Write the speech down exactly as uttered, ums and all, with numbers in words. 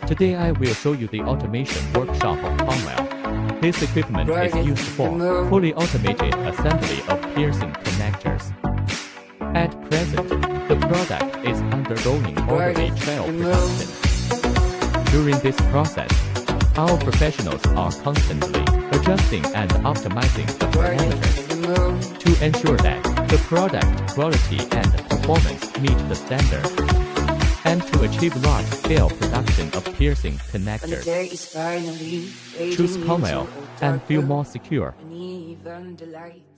Today I will show you the automation workshop of CONWELL. This equipment is used for fully automated assembly of piercing connectors. At present, the product is undergoing orderly trial production. During this process, our professionals are constantly adjusting and optimizing the parameters to ensure that the product quality and performance meet the standard, and to achieve large-scale production of piercing connectors. Choose CONWELL and feel more secure.